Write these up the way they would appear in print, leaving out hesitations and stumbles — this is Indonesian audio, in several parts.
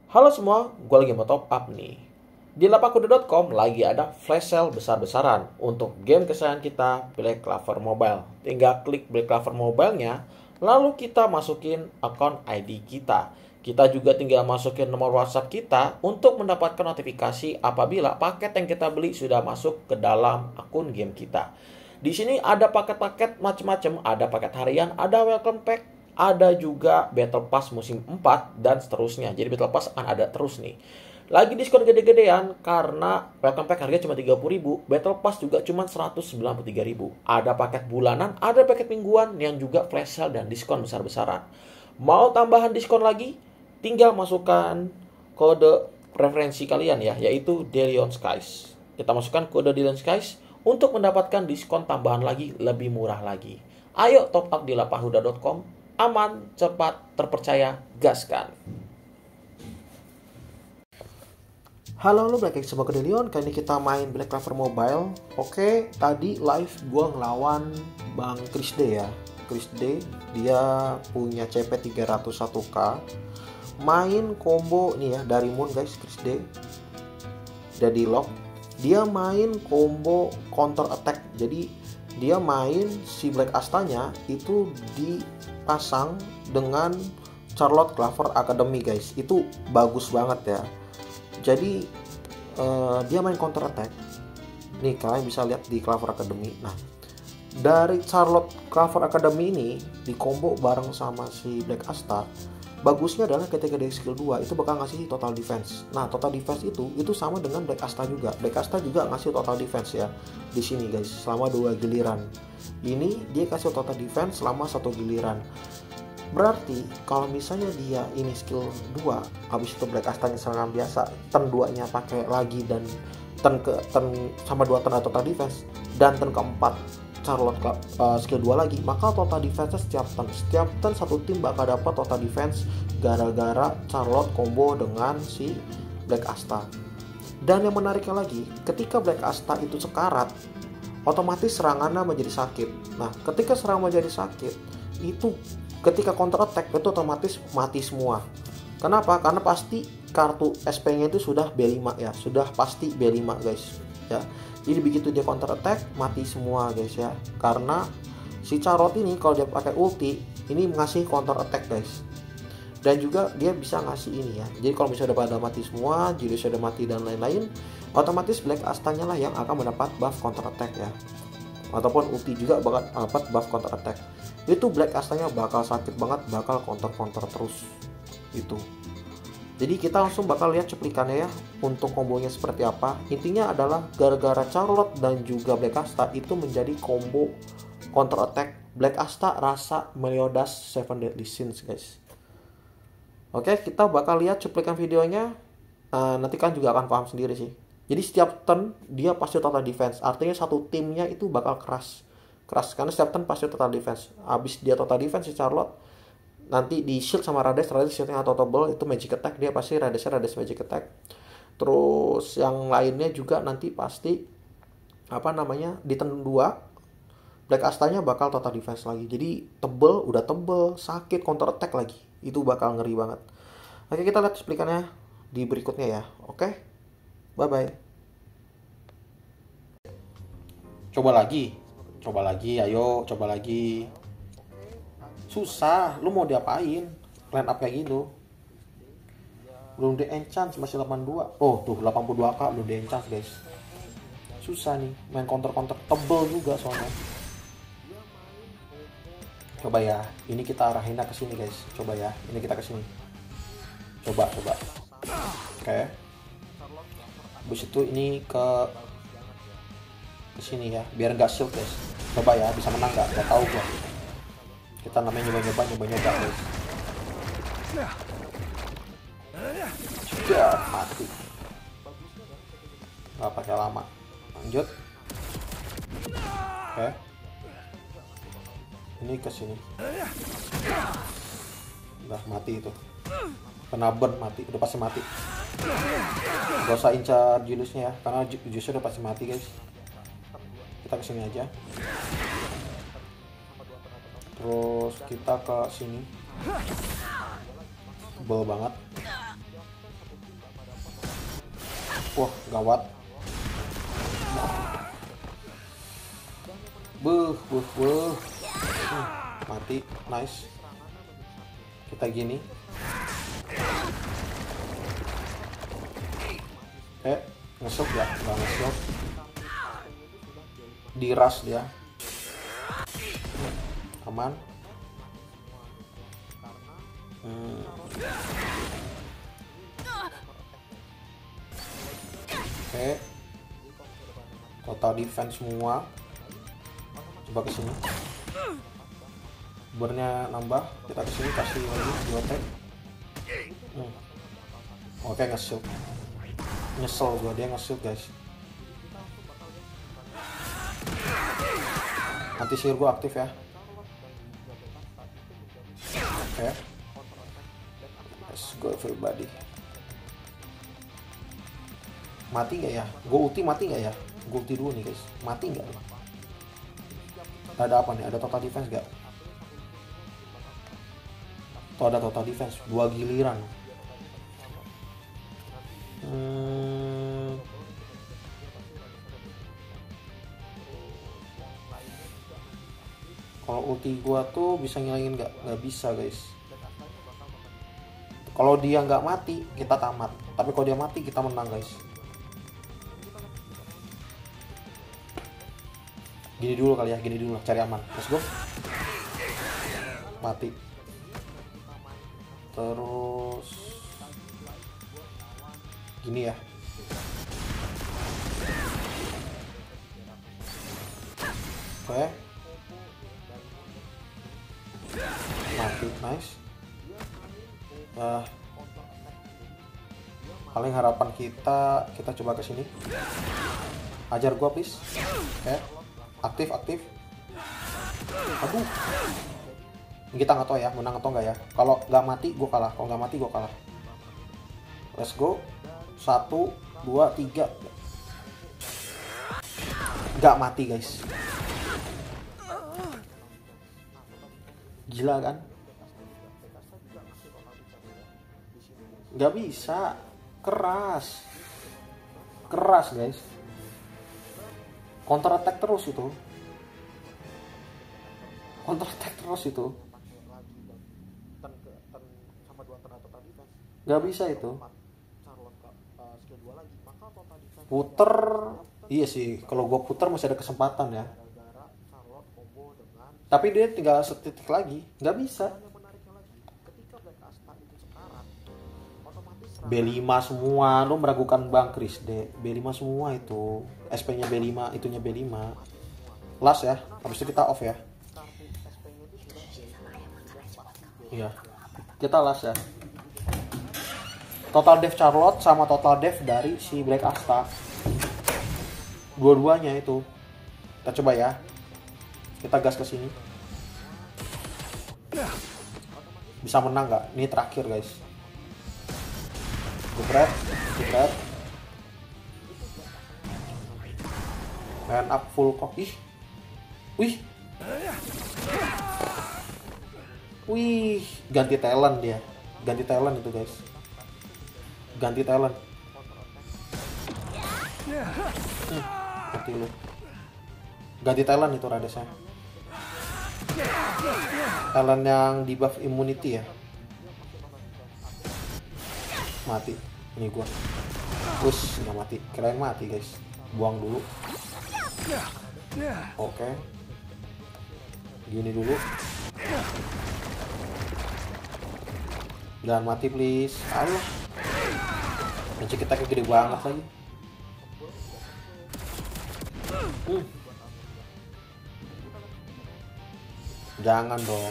Halo semua, gue lagi mau top up nih. Di lapakkuda.com lagi ada flash sale besar-besaran untuk game kesayangan kita, Black Clover Mobile. Tinggal klik Black Clover Mobile-nya, lalu kita masukin akun ID kita. Kita juga tinggal masukin nomor WhatsApp kita untuk mendapatkan notifikasi apabila paket yang kita beli sudah masuk ke dalam akun game kita. Di sini ada paket-paket macam-macam, ada paket harian, ada welcome pack, ada juga Battle Pass musim 4 dan seterusnya. Jadi Battle Pass akan ada terus nih. Lagi diskon gede-gedean karena welcome pack harganya cuma 30.000, Battle Pass juga cuma 193.000. Ada paket bulanan, ada paket mingguan yang juga flash sale dan diskon besar-besaran. Mau tambahan diskon lagi? Tinggal masukkan kode preferensi kalian ya, yaitu Delion Skies. Kita masukkan kode Delion Skies untuk mendapatkan diskon tambahan lagi lebih murah lagi. Ayo top up di lapakkuda.com. Aman, cepat, terpercaya, gaskan. Halo, lo balik lagi sama ke Delion. Kali ini kita main Black Clover Mobile. Oke, tadi live gue ngelawan Bang Chris D ya. Chris D, dia punya CP 301k. Main combo nih ya, dari Moon guys, Chris D. Jadi lock. Dia main combo counter attack. Jadi dia main si Black Astanya itu dipasang dengan Charlotte Clover Academy guys. Itu bagus banget ya. Jadi dia main counter attack. Nih kalian bisa lihat di Clover Academy. Nah, dari Charlotte Clover Academy ini di combo bareng sama si Black Asta, bagusnya adalah ketika dari skill 2 itu bakal ngasih total defense. Nah, total defense itu sama dengan Black Asta juga. Black Asta juga ngasih total defense ya. Di sini guys, selama 2 giliran. Ini dia kasih total defense selama 1 giliran. Berarti kalau misalnya dia ini skill 2, habis itu Black Asta-nya serangan biasa, turn 2-nya pakai lagi dan turn sama 2 turn total defense, dan turn keempat Charlotte skill 2 lagi, maka total defense setiap turn satu tim bakal dapat total defense gara-gara Charlotte combo dengan si Black Asta. Dan yang menariknya lagi, ketika Black Asta itu sekarat, otomatis serangannya menjadi sakit. Nah, ketika serangan menjadi sakit, itu ketika counter attack itu otomatis mati semua. Kenapa? Karena pasti kartu SP-nya itu sudah B5 ya, sudah pasti B5 guys ya. Jadi begitu dia counter attack mati semua guys ya. Karena si Charlotte ini kalau dia pakai ulti ini ngasih counter attack guys. Dan juga dia bisa ngasih ini ya. Jadi kalau misalnya udah pada mati semua, Julius sudah mati dan lain-lain, otomatis Black Astanya lah yang akan mendapat buff counter attack ya. Ataupun ulti juga bakal dapat buff counter attack. Itu Black Astanya bakal sakit banget, bakal counter terus itu. Jadi kita langsung bakal lihat cuplikannya ya untuk kombonya seperti apa. Intinya adalah gara-gara Charlotte dan juga Black Asta itu menjadi combo counter attack Black Asta rasa Meliodas 7 Deadly Sins guys. Oke, kita bakal lihat cuplikan videonya. Nanti kan juga akan paham sendiri sih. Jadi setiap turn dia pasti total defense. Artinya satu timnya itu bakal keras karena setiap turn pasti total defense. Habis dia total defense si Charlotte, nanti di shield sama Rades shieldnya autotable, itu magic attack, dia pasti Rades magic attack. Terus yang lainnya juga nanti pasti di turn 2 Black Astanya bakal total defense lagi. Jadi udah tebel, sakit, counter attack lagi. Itu bakal ngeri banget. Oke, kita lihat explikannya di berikutnya ya. Oke, bye bye. Coba lagi, ayo coba lagi. Susah, lu mau diapain? Line up kayak gitu. Belum di enchant, masih 82. Oh tuh 82k belum di enchant guys. Susah nih, main counter tebel juga soalnya. Coba ya, ini kita arahinnya ke sini guys. Coba ya, ini kita ke sini. Coba. Oke. Habis itu ini ke sini ya, biar nggak shield guys. Coba ya, bisa menang nggak tahu gua. Kita namanya nyoba guys. Sudah mati. Nggak pakai lama. Lanjut. Oke. Ini ke sini. Udah mati itu. Kena burn mati, udah pasti mati. Gak usah incar Juliusnya ya, karena Juliusnya udah pasti mati guys. Kita kesini aja. Terus kita ke sini. Tebel banget. Wah, gawat. Mati, nice. Kita gini. Ngesok ya? Nggak ngesok. Diras dia. Aman. Oke. Total defense semua. Coba ke sini. Burnya nambah. Kita ke sini kasih lagi 2 tag. Oke, nge-shield. Nyesel gua dia nge-shield, guys. Anti sihir gua aktif ya. Oke. Let's go everybody. Mati nggak ya? Gue ulti mati nggak ya? Gue ulti dulu nih guys. Mati nggak? Ada apa nih? Ada total defense nggak? Tuh ada total defense. 2 giliran. Kalau ulti gua tuh bisa ngilangin nggak bisa guys. Kalau dia nggak mati kita tamat. Tapi kalau dia mati kita menang guys. Gini dulu kali ya, gini dulu cari aman. Let's go. Mati. Terus gini ya. Oke. Mati, nice. Paling harapan kita coba ke sini. Ajar gua please. Oke. Aktif. Aduh. Kita nggak tahu ya menang atau enggak ya. Kalau nggak mati gua kalah. Kalau nggak mati gua kalah. Let's go. 1, 2, 3. Nggak mati guys. Gila kan? Nggak bisa. Keras guys. Counter attack terus itu. Nggak bisa itu. Puter. Iya sih. Kalau gue puter masih ada kesempatan ya. Tapi dia tinggal setitik lagi. Nggak bisa. B5 semua. Lu meragukan Bang Chris deh. B5 semua itu. SP nya B5. Itunya B5. Last ya. Habis itu kita off ya. Iya. Kita last ya. Total dev Charlotte sama total dev dari si Black Asta. Dua-duanya itu. Kita coba ya. Kita gas ke sini. Bisa menang nggak? Ini terakhir guys. Jepret. Man up full kok. Wih, ganti talent dia. Ganti talent itu guys. Ganti talent. Mati lu. Ganti talent itu Radesnya. Talent yang di buff immunity ya. Mati. Ini gua. Push, nggak mati. Kirain mati guys. Buang dulu. Oke. Gini dulu. Jangan mati please. Ayo. Magic kita gede banget lagi. Jangan dong.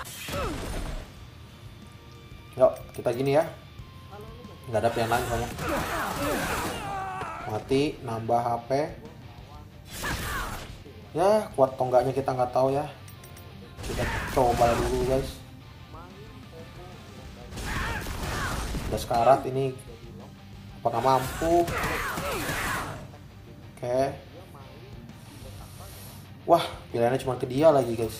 Yuk, kita gini ya. Nggak ada pilihan lain soalnya. Mati, nambah HP. Ya, kuat atau enggaknya kita nggak tahu ya. Kita coba dulu guys. Udah sekarat ini. Apakah mampu? Oke. Wah, pilihannya cuma ke dia lagi guys.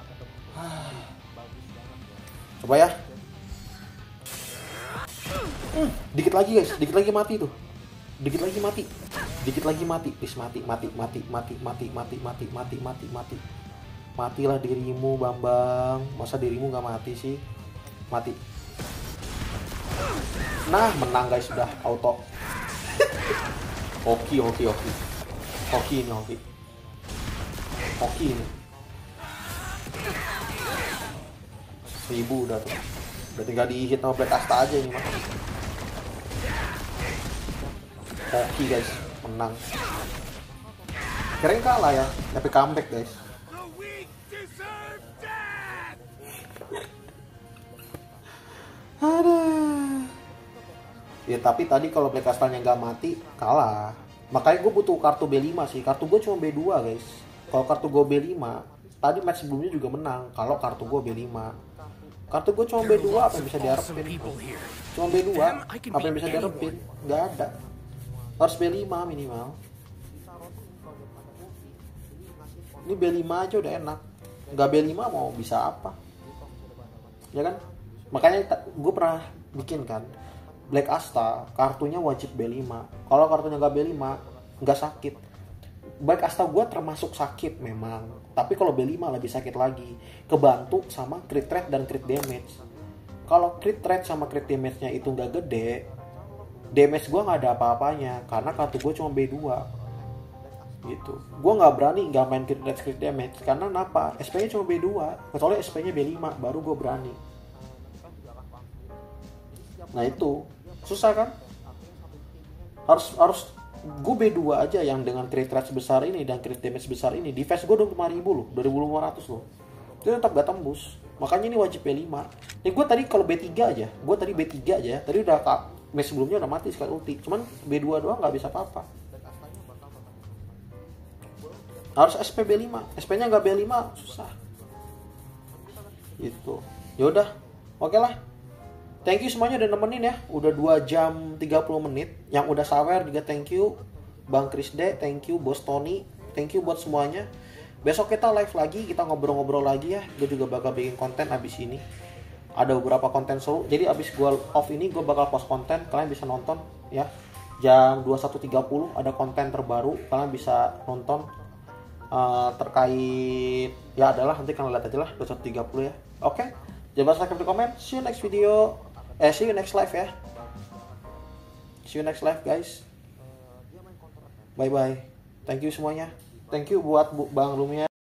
Coba ya. Dikit lagi guys, dikit lagi mati tuh. Dikit lagi mati. Dikit lagi mati. Please mati. Matilah dirimu, Bambang. Masa dirimu nggak mati sih? Mati. Nah, menang guys, sudah auto. Hoki ini. Hoki ini. 1000 udah tuh. Udah tinggal di-hit sama Black Asta aja ini mah. Hoki guys, menang. Keren kalah ya, tapi comeback guys. Aduh. Ya tapi tadi kalau Black Asta-nya nggak mati, kalah. Makanya gue butuh kartu B5 sih. Kartu gue cuma B2 guys. Kalau kartu gue B5, tadi match sebelumnya juga menang. Kalau kartu gue B5. Kartu gue cuma B2, apa yang bisa diharapin? Cuma B2, apa yang bisa diharapin? Nggak ada. Harus B5 minimal. Ini B5 aja udah enak. Nggak B5 mau bisa apa? Ya kan? Makanya gue pernah bikin kan, Black Asta kartunya wajib B5. Kalau kartunya nggak B5 nggak sakit. Black Asta gue termasuk sakit memang, tapi kalau B5 lebih sakit lagi, kebantu sama crit rate dan crit damage. Kalau crit rate sama crit damage-nya itu nggak gede, damage gue nggak ada apa-apanya karena kartu gue cuma B2 gitu. Gue nggak berani nggak main crit rate crit damage karena kenapa? SP-nya cuma B2, kecuali SP-nya B5 baru gue berani. Nah itu susah kan? Harus gue B2 aja yang dengan crit rate sebesar ini dan crit damage sebesar ini. Defense gue 25.000 loh, 2500 loh. Itu tetap gak tembus. Makanya ini wajib B5. Gue tadi kalau B3 aja, tadi udah match sebelumnya udah mati sekali ulti. Cuman B2 doang gak bisa apa-apa. Harus SP B5. SP-nya gak B5 susah. Gitu. Yaudah, oke lah. Thank you semuanya udah nemenin ya. Udah 2 jam 30 menit. Yang udah sawer juga thank you. Bang Krisde, thank you. Bos Tony, thank you buat semuanya. Besok kita live lagi, kita ngobrol-ngobrol lagi ya. Gue juga bakal bikin konten abis ini. Ada beberapa konten seru. Jadi abis gue off ini gue bakal post konten. Kalian bisa nonton ya. Jam 21.30 ada konten terbaru. Kalian bisa nonton terkait ya adalah nanti kalian lihat aja lah 21.30 ya. Oke. Jangan lupa like dan komen. See you next video. See you next live ya. See you next live guys. Bye bye. Thank you semuanya. Thank you buat Bang Lumia.